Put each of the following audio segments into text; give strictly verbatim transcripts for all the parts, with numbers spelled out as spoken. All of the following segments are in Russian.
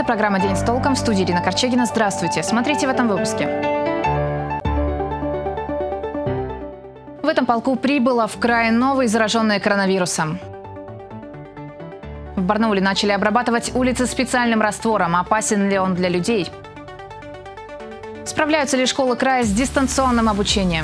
Программа «День с толком», в студии Ирина Корчегина. Здравствуйте. Смотрите в этом выпуске. В этом полку прибыло в край новые зараженные коронавирусом. В Барнауле начали обрабатывать улицы специальным раствором. Опасен ли он для людей? Справляются ли школы края с дистанционным обучением?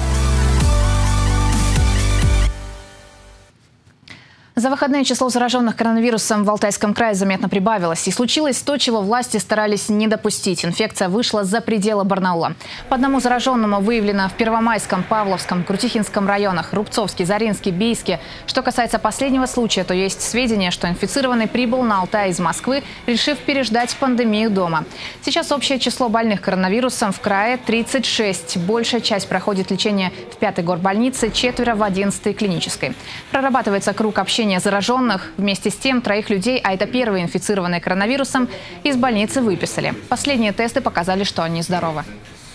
За выходные число зараженных коронавирусом в Алтайском крае заметно прибавилось. И случилось то, чего власти старались не допустить. Инфекция вышла за пределы Барнаула. По одному зараженному выявлено в Первомайском, Павловском, Крутихинском районах, Рубцовске, Заринске, Бийске. Что касается последнего случая, то есть сведения, что инфицированный прибыл на Алтай из Москвы, решив переждать пандемию дома. Сейчас общее число больных коронавирусом в крае тридцать шесть. Большая часть проходит лечение в пятой горбольнице, четверо в одиннадцатой клинической. Прорабатывается круг общения зараженных. Вместе с тем троих людей, а это первые инфицированные коронавирусом, из больницы выписали. Последние тесты показали, что они здоровы.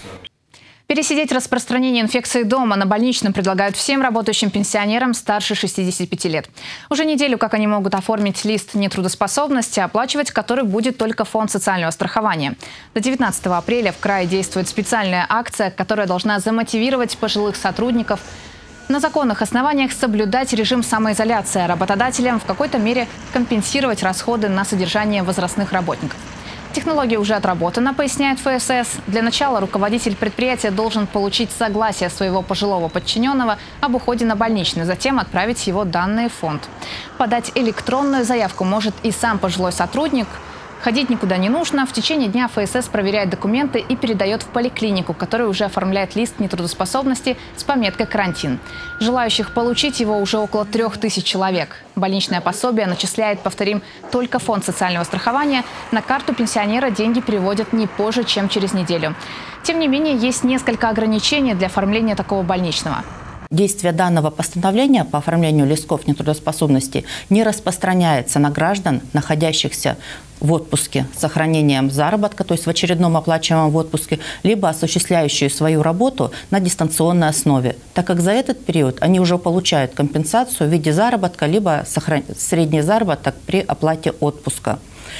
Пересидеть распространение инфекции дома на больничном предлагают всем работающим пенсионерам старше шестидесяти пяти лет. Уже неделю, как они могут оформить лист нетрудоспособности, оплачивать который будет только фонд социального страхования. До девятнадцатого апреля в крае действует специальная акция, которая должна замотивировать пожилых сотрудников на законных основаниях соблюдать режим самоизоляции, а работодателям в какой-то мере компенсировать расходы на содержание возрастных работников. Технология уже отработана, поясняет ФСС. Для начала руководитель предприятия должен получить согласие своего пожилого подчиненного об уходе на больничный, затем отправить его данные в фонд. Подать электронную заявку может и сам пожилой сотрудник. Ходить никуда не нужно. В течение дня ФСС проверяет документы и передает в поликлинику, которая уже оформляет лист нетрудоспособности с пометкой «Карантин». Желающих получить его уже около трех тысяч человек. Больничное пособие начисляет, повторим, только фонд социального страхования. На карту пенсионера деньги переводят не позже, чем через неделю. Тем не менее, есть несколько ограничений для оформления такого больничного. Действие данного постановления по оформлению листков нетрудоспособности не распространяется на граждан, находящихся в отпуске с сохранением заработка, то есть в очередном оплачиваемом отпуске, либо осуществляющие свою работу на дистанционной основе, так как за этот период они уже получают компенсацию в виде заработка, либо средний заработок при оплате отпуска.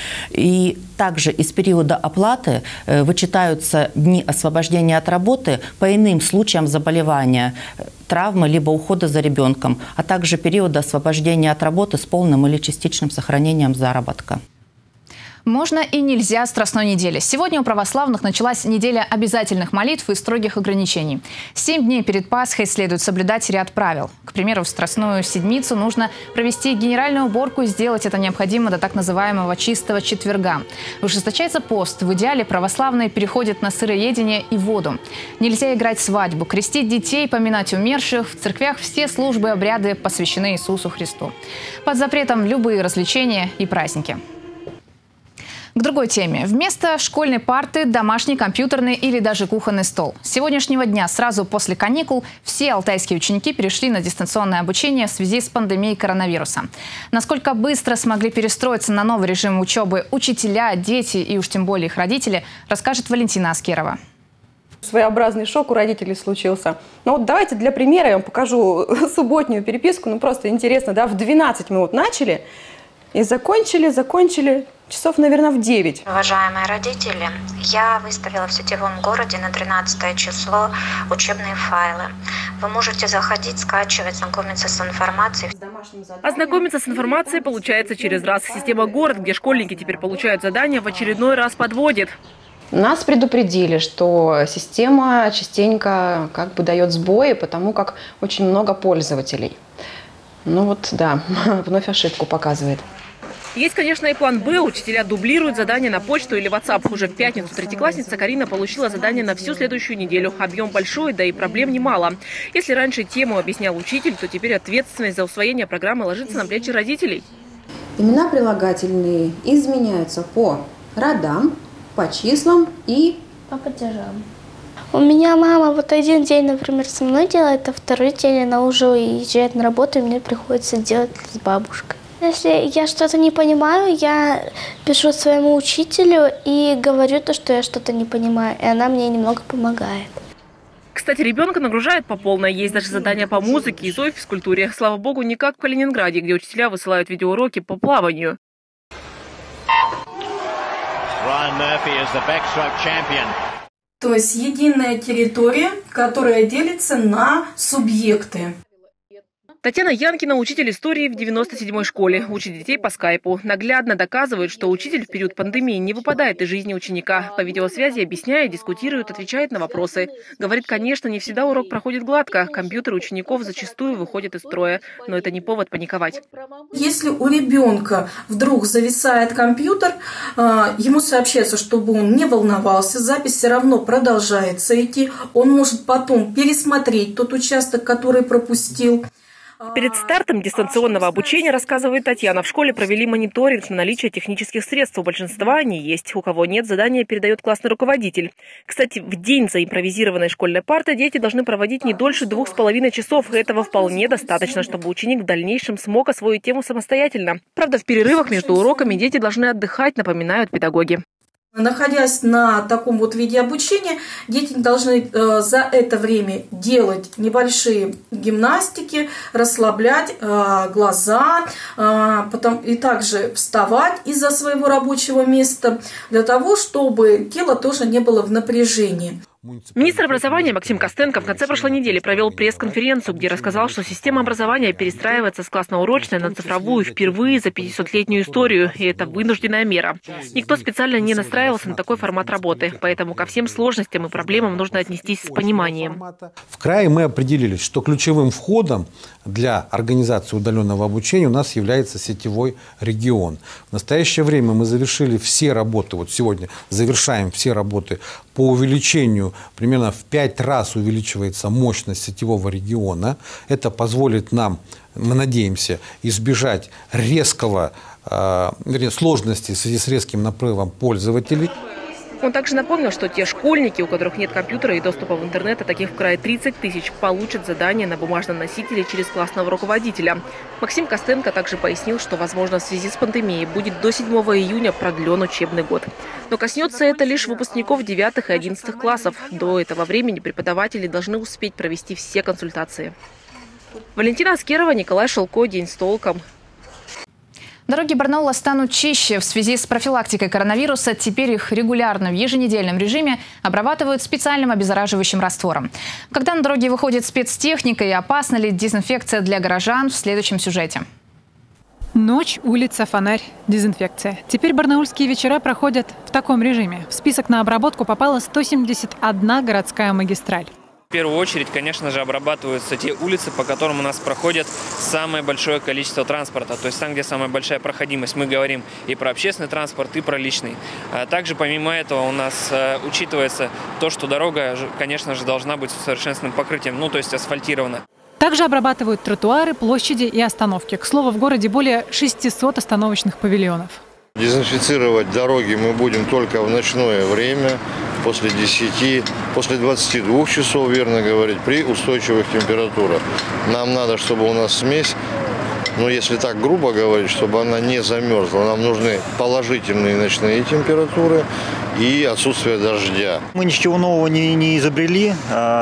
И также из периода оплаты вычитаются дни освобождения от работы по иным случаям заболевания, травмы либо ухода за ребенком, а также периода освобождения от работы с полным или частичным сохранением заработка. Можно и нельзя Страстной недели. Сегодня у православных началась неделя обязательных молитв и строгих ограничений. Семь дней перед Пасхой следует соблюдать ряд правил. К примеру, в Страстную седмицу нужно провести генеральную уборку, и сделать это необходимо до так называемого чистого четверга. Ужесточается пост. В идеале православные переходят на сыроедение и воду. Нельзя играть свадьбу, крестить детей, поминать умерших. В церквях все службы и обряды посвящены Иисусу Христу. Под запретом любые развлечения и праздники. К другой теме. Вместо школьной парты – домашний, компьютерный или даже кухонный стол. С сегодняшнего дня, сразу после каникул, все алтайские ученики перешли на дистанционное обучение в связи с пандемией коронавируса. Насколько быстро смогли перестроиться на новый режим учебы учителя, дети и уж тем более их родители, расскажет Валентина Аскерова. Своеобразный шок у родителей случился. Ну вот давайте для примера я вам покажу субботнюю переписку. Ну просто интересно, да, в двенадцать минут начали и закончили, закончили... Часов, наверное, в девять. Уважаемые родители, я выставила в сетевом городе на тринадцатое число учебные файлы. Вы можете заходить, скачивать, знакомиться с информацией. Ознакомиться с информацией получается через раз. Система «Город», где школьники теперь получают задания, в очередной раз подводит. Нас предупредили, что система частенько как бы дает сбои, потому как очень много пользователей. Ну вот, да, вновь ошибку показывает. Есть, конечно, и план «Б». Учителя дублируют задания на почту или WhatsApp. Уже в пятницу третьеклассница Карина получила задание на всю следующую неделю. Объем большой, да и проблем немало. Если раньше тему объяснял учитель, то теперь ответственность за усвоение программы ложится на плечи родителей. Имена прилагательные изменяются по родам, по числам и по падежам. У меня мама вот один день, например, со мной делает, а второй день она уже уезжает на работу, и мне приходится делать с бабушкой. Если я что-то не понимаю, я пишу своему учителю и говорю то, что я что-то не понимаю, и она мне немного помогает. Кстати, ребенка нагружает по полной. Есть даже задания по музыке и зоой физкультуре. Слава богу, не как в Калининграде, где учителя высылают видеоуроки по плаванию. То есть единая территория, которая делится на субъекты. Татьяна Янкина – учитель истории в девяносто седьмой школе. Учит детей по скайпу. Наглядно доказывает, что учитель в период пандемии не выпадает из жизни ученика. По видеосвязи объясняет, дискутирует, отвечает на вопросы. Говорит, конечно, не всегда урок проходит гладко. Компьютеры учеников зачастую выходят из строя. Но это не повод паниковать. Если у ребенка вдруг зависает компьютер, ему сообщается, чтобы он не волновался. Запись все равно продолжается идти. Он может потом пересмотреть тот участок, который пропустил. Перед стартом дистанционного обучения, рассказывает Татьяна, в школе провели мониторинг на наличие технических средств. У большинства они есть. У кого нет, задание передает классный руководитель. Кстати, в день за импровизированной школьной партой дети должны проводить не дольше двух с половиной часов. Этого вполне достаточно, чтобы ученик в дальнейшем смог освоить тему самостоятельно. Правда, в перерывах между уроками дети должны отдыхать, напоминают педагоги. Находясь на таком вот виде обучения, дети должны э, за это время делать небольшие гимнастики, расслаблять э, глаза, э, потом и также вставать из-за своего рабочего места, для того, чтобы тело тоже не было в напряжении. Министр образования Максим Костенко в конце прошлой недели провел пресс-конференцию, где рассказал, что система образования перестраивается с классно-урочной на цифровую впервые за пятисотлетнюю историю, и это вынужденная мера. Никто специально не настраивался на такой формат работы, поэтому ко всем сложностям и проблемам нужно отнестись с пониманием. В крае мы определились, что ключевым входом для организации удаленного обучения у нас является сетевой регион. В настоящее время мы завершили все работы, вот сегодня завершаем все работы по увеличению, примерно в пять раз увеличивается мощность сетевого региона. Это позволит нам, мы надеемся, избежать резкого, э, вернее, сложности в связи с резким наплывом пользователей. Он также напомнил, что те школьники, у которых нет компьютера и доступа в интернет, а таких в крае тридцать тысяч, получат задания на бумажном носителе через классного руководителя. Максим Костенко также пояснил, что, возможно, в связи с пандемией будет до седьмого июня продлен учебный год. Но коснется это лишь выпускников девятых и одиннадцатых классов. До этого времени преподаватели должны успеть провести все консультации. Валентина Аскерова, Николай Шелко. День с толком. Дороги Барнаула станут чище. В связи с профилактикой коронавируса теперь их регулярно в еженедельном режиме обрабатывают специальным обеззараживающим раствором. Когда на дороге выходит спецтехника и опасна ли дезинфекция для горожан, в следующем сюжете. Ночь, улица, фонарь, дезинфекция. Теперь барнаульские вечера проходят в таком режиме. В список на обработку попала сто семьдесят одна городская магистраль. В первую очередь, конечно же, обрабатываются те улицы, по которым у нас проходит самое большое количество транспорта. То есть там, где самая большая проходимость. Мы говорим и про общественный транспорт, и про личный. Также, помимо этого, у нас учитывается то, что дорога, конечно же, должна быть с усовершенствованным покрытием, ну, то есть асфальтирована. Также обрабатывают тротуары, площади и остановки. К слову, в городе более шестисот остановочных павильонов. Дезинфицировать дороги мы будем только в ночное время, после десяти, после двадцати двух часов, верно говорить, при устойчивых температурах. Нам надо, чтобы у нас смесь, ну если так грубо говорить, чтобы она не замерзла. Нам нужны положительные ночные температуры и отсутствие дождя. Мы ничего нового не, не изобрели.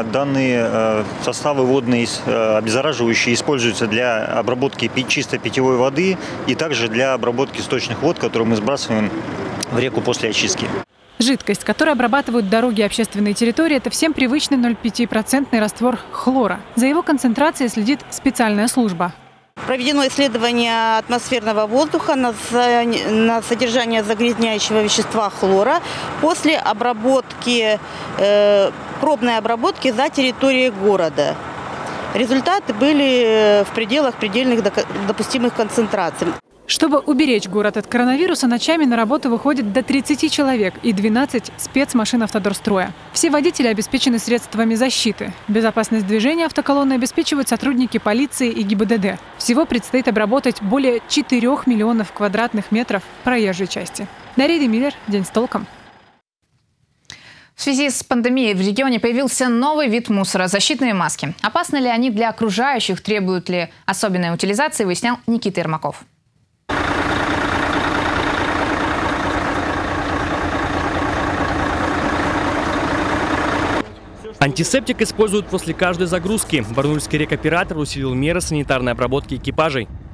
Данные составы водные обеззараживающие используются для обработки чистой питьевой воды и также для обработки сточных вод, которые мы сбрасываем в реку после очистки. Жидкость, которой обрабатывают дороги и общественные территории, это всем привычный ноль целых пять десятых процента раствор хлора. За его концентрацией следит специальная служба. Проведено исследование атмосферного воздуха на содержание загрязняющего вещества хлора после обработки, э, пробной обработки за территорией города. Результаты были в пределах предельных допустимых концентраций. Чтобы уберечь город от коронавируса, ночами на работу выходит до тридцати человек и двенадцати спецмашин автодорстроя. Все водители обеспечены средствами защиты. Безопасность движения автоколонны обеспечивают сотрудники полиции и ГИБДД. Всего предстоит обработать более четырёх миллионов квадратных метров проезжей части. Дарья Миллер, День с толком. В связи с пандемией в регионе появился новый вид мусора – защитные маски. Опасны ли они для окружающих, требуют ли особенной утилизации, выяснял Никита Ермаков. Антисептик используют после каждой загрузки. Барнаульский рекоператор усилил меры санитарной обработки экипажей.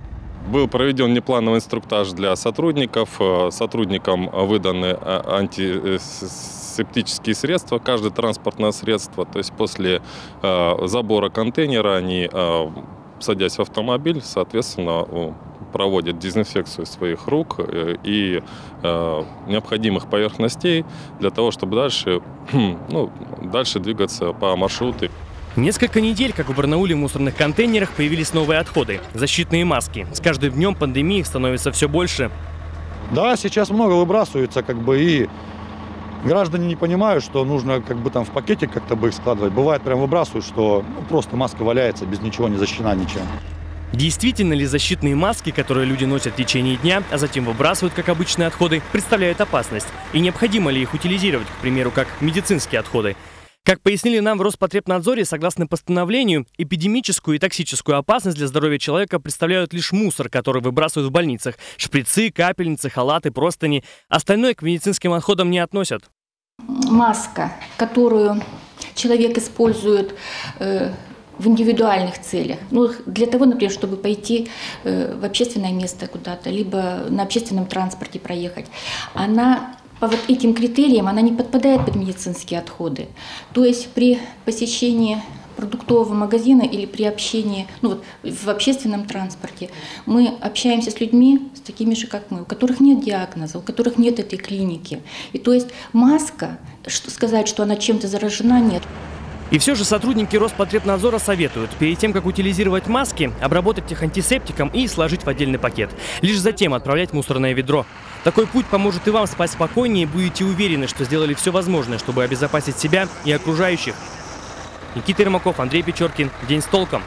Был проведен неплановый инструктаж для сотрудников. Сотрудникам выданы антисептические средства, каждое транспортное средство. То есть после забора контейнера они, садясь в автомобиль, соответственно, проводят дезинфекцию своих рук и э, необходимых поверхностей для того, чтобы дальше, ну, дальше двигаться по маршруту. Несколько недель, как в Барнауле в мусорных контейнерах появились новые отходы – защитные маски. С каждым днем пандемии их становится все больше. Да, сейчас много выбрасывается, как бы, и граждане не понимают, что нужно как бы там в пакете как-то бы их складывать. Бывает, прям выбрасывают, что ну, просто маска валяется, без ничего, не защищена ничем. Действительно ли защитные маски, которые люди носят в течение дня, а затем выбрасывают как обычные отходы, представляют опасность? И необходимо ли их утилизировать, к примеру, как медицинские отходы? Как пояснили нам в Роспотребнадзоре, согласно постановлению, эпидемическую и токсическую опасность для здоровья человека представляют лишь мусор, который выбрасывают в больницах. Шприцы, капельницы, халаты, простыни. Остальное к медицинским отходам не относят. Маска, которую человек использует э, в индивидуальных целях. Ну, для того, например, чтобы пойти э, в общественное место куда-то, либо на общественном транспорте проехать, она по вот этим критериям она не подпадает под медицинские отходы. То есть при посещении продуктового магазина или при общении ну, вот, в общественном транспорте мы общаемся с людьми, с такими же, как мы, у которых нет диагноза, у которых нет этой клиники. И то есть маска, что, сказать, что она чем-то заражена, нет. И все же сотрудники Роспотребнадзора советуют, перед тем, как утилизировать маски, обработать их антисептиком и сложить в отдельный пакет. Лишь затем отправлять в мусорное ведро. Такой путь поможет и вам спать спокойнее, и будете уверены, что сделали все возможное, чтобы обезопасить себя и окружающих. Никита Ермаков, Андрей Печоркин. День с толком.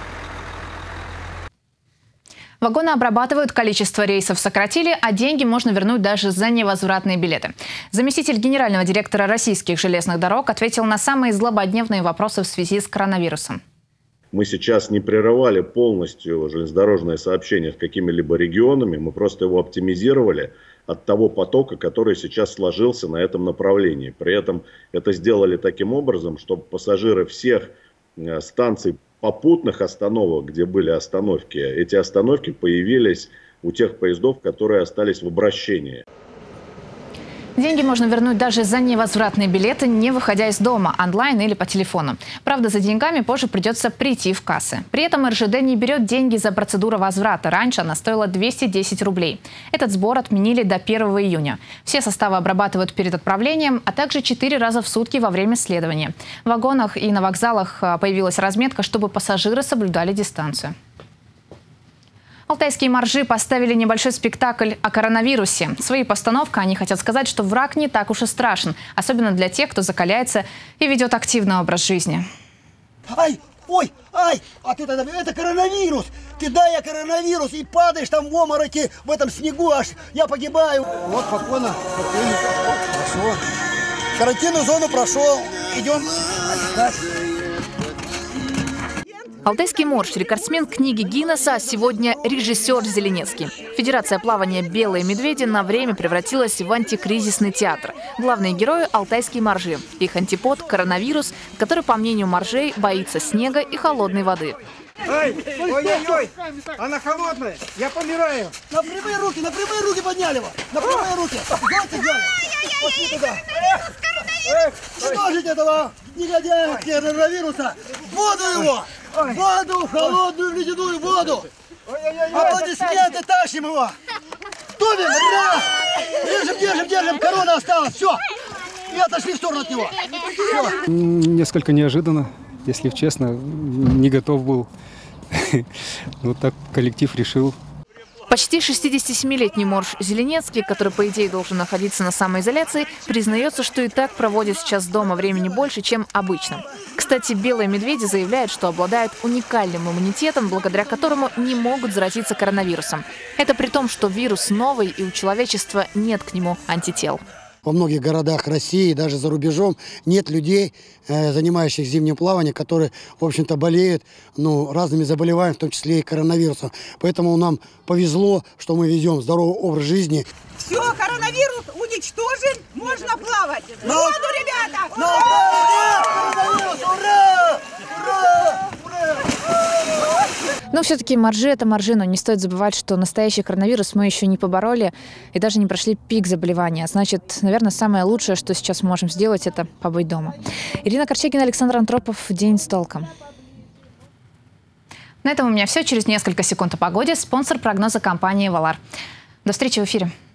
Вагоны обрабатывают, количество рейсов сократили, а деньги можно вернуть даже за невозвратные билеты. Заместитель генерального директора российских железных дорог ответил на самые злободневные вопросы в связи с коронавирусом. Мы сейчас не прерывали полностью железнодорожное сообщение с какими-либо регионами, мы просто его оптимизировали от того потока, который сейчас сложился на этом направлении. При этом это сделали таким образом, чтобы пассажиры всех станций попутных остановок, где были остановки, эти остановки появились у тех поездов, которые остались в обращении. Деньги можно вернуть даже за невозвратные билеты, не выходя из дома, онлайн или по телефону. Правда, за деньгами позже придется прийти в кассы. При этом эр жэ дэ не берет деньги за процедуру возврата. Раньше она стоила двести десять рублей. Этот сбор отменили до первого июня. Все составы обрабатывают перед отправлением, а также четыре раза в сутки во время следования. В вагонах и на вокзалах появилась разметка, чтобы пассажиры соблюдали дистанцию. Алтайские моржи поставили небольшой спектакль о коронавирусе. Своей постановкой они хотят сказать, что враг не так уж и страшен, особенно для тех, кто закаляется и ведет активный образ жизни. Ай, ой, ай, а ты тогда, это коронавирус. Ты дай я коронавирус и падаешь там в обмороке, в этом снегу, аж я погибаю. Вот, спокойно, спокойно, хорошо. Карантинную зону прошел, идем отдыхать. Алтайский морж – рекордсмен книги Гиннесса, а сегодня режиссер Зеленецкий. Федерация плавания «Белые медведи» на время превратилась в антикризисный театр. Главные герои – алтайские моржи. Их антипод – коронавирус, который, по мнению моржей, боится снега и холодной воды. Ой, ой-ой-ой, она холодная, я помираю. На прямые руки, на прямые руки подняли его, на прямые руки. Давайте делаем. Пошли туда. Сложите этого негодяя коронавируса. Воду его, воду, холодную ледяную воду. Аплодисменты, тащим его. Тубим, раз. Держим, держим, держим, корона осталась, все. И отошли в сторону от него. Все. Несколько неожиданно, если честно, не готов был. Вот так коллектив решил. Почти шестидесятисемилетний морж Зеленецкий, который, по идее, должен находиться на самоизоляции, признается, что и так проводит сейчас дома времени больше, чем обычно. Кстати, белые медведи заявляют, что обладают уникальным иммунитетом, благодаря которому не могут заразиться коронавирусом. Это при том, что вирус новый, и у человечества нет к нему антител. Во многих городах России, даже за рубежом, нет людей, э, занимающихся зимним плаванием, которые, в общем-то, болеют ну, разными заболеваниями, в том числе и коронавирусом. Поэтому нам повезло, что мы ведем здоровый образ жизни. Все, коронавирус уничтожен, можно плавать. В воду, ребята! На ура! Ура! Ура! Ура! Но все-таки маржи – это маржи, но не стоит забывать, что настоящий коронавирус мы еще не побороли и даже не прошли пик заболевания. Значит, наверное, самое лучшее, что сейчас мы можем сделать, это побыть дома. Ирина Корчагина, Александр Антропов. День с толком. На этом у меня все. Через несколько секунд о погоде. Спонсор прогноза — компании «Валар». До встречи в эфире.